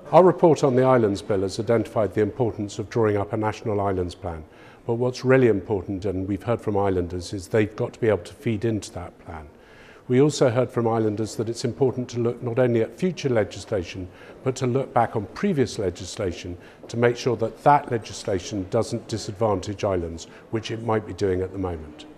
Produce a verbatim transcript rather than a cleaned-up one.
Our report on the Islands Bill has identified the importance of drawing up a national islands plan. But what's really important, and we've heard from islanders, is they've got to be able to feed into that plan. We also heard from islanders that it's important to look not only at future legislation, but to look back on previous legislation to make sure that that legislation doesn't disadvantage islands, which it might be doing at the moment.